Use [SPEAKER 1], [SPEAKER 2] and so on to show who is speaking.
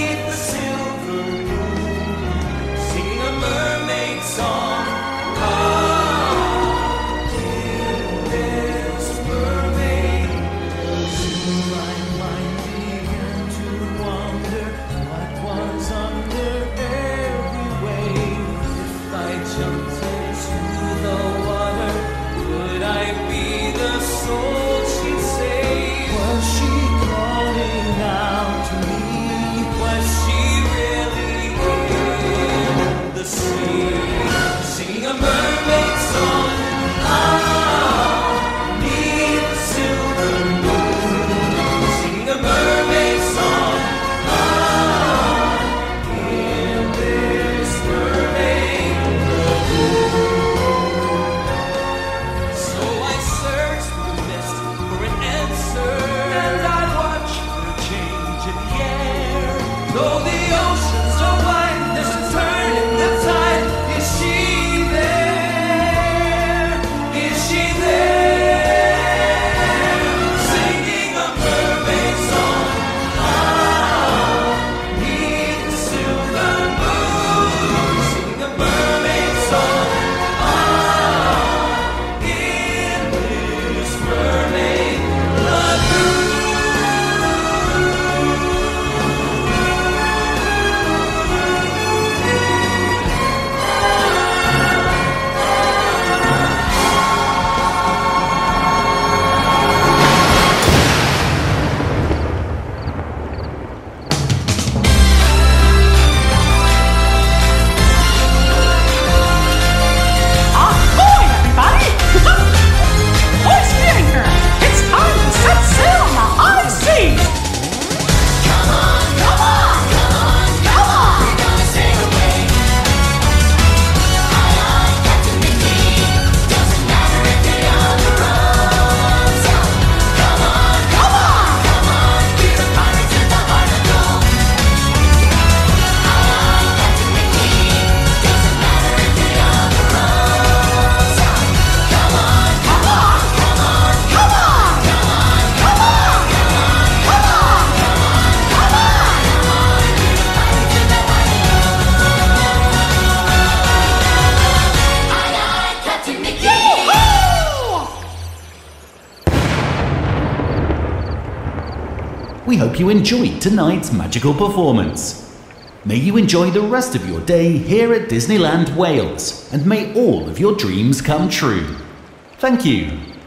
[SPEAKER 1] beneath the silver moon, singing a mermaid song. Ah, in this mermaid. Soon my mind began to wander. What was under every wave? If I jumped into the water, would I be the soul she'd save? Was she calling out to me? Was she really in the sea? Singing a mermaid song. Ah, beneath the silver moon, singing a mermaid song. Ah, in this mermaid lagoon. So I searched through the mist for an answer, and I watched her change in the air. Though the oceans are wide, there's a turn in the tide. Is she there? Is she there? Singing a mermaid song. Ah, beneath the silver moon, singing a mermaid song. Ah, in this mermaid lagoon.
[SPEAKER 2] Ahoy, everybody! Voice hearing her. It's time to set sail on the high seas. Come on, come on, come on, come on. We're gonna sail away. Aye, aye, Captain Mickey. Doesn't matter if they are the roads. Come on, come on, come on. We're the pirates with the heart of gold. Aye, aye, Captain Mickey. Doesn't matter if they are the roads. Come on, come on, come on, come on, come on, come on, come on, come on, come on, come on. We're the pirates with the heart of gold. Aye, aye, Captain Mickey.
[SPEAKER 3] We hope you enjoyed tonight's magical performance. May you enjoy the rest of your day here at Disneyland Wales, and may all of your dreams come true. Thank you.